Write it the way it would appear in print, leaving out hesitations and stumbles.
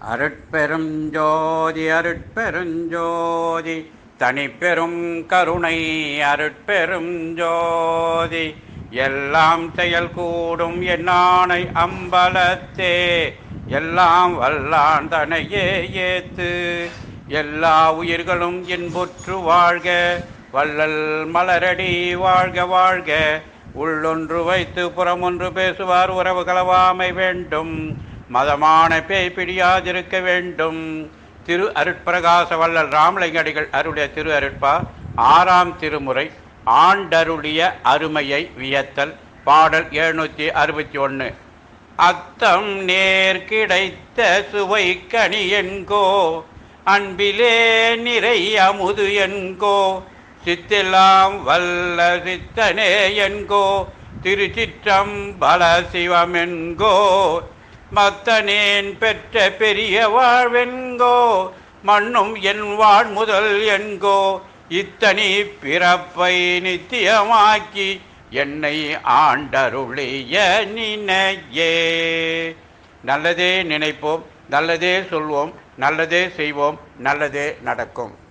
அருட்பெரும் ஜோதி அருட்பெரும் ஜோதி தனிப்பெரும் கருணை அருட்பெரும் ஜோதி எல்லாம் செயல் கூடும் என்னானை அம்பலத்தே எல்லாம் வல்லான் தனையே ஏத்து எல்லா உயிர்களும் இன்புற்று வாழ்க வள்ளல் மலரடி வாழ்க வாழ்க உள்ளொன்று வைத்து புறமொன்று பேசுவார் உறவு கலவாமை வேண்டும் மதமான பேய் பிடியாதிருக்க வேண்டும். திரு அருட்பிரகாச வள்ளல் ராமலிங்கடிகள் அருளிய திரு அருட்பா 6ஆம் திருமுறை ஆண்டருளிய அருமையை வியத்தல். பாடல் 761. அத்தம் நேர் கிடைத்த சுவை கனி என்கோ அன்பிலே நிறை அமுது என்கோ சித்தெல்லாம் வல்ல சித்தனே என்கோ திருச்சிற்றம்பல சிவம் என்கோ மத்தனேன் பெற்ற பெரிய வாழ்வென்கோ மண்ணும் என் வாழ் முதல் என்கோ இத்தனி பிறப்பை நித்தியமாக்கி என்னை ஆண்டருளிய நினையே. நல்லதே நினைப்போம், நல்லதே சொல்வோம், நல்லதே செய்வோம், நல்லதே நடக்கும்.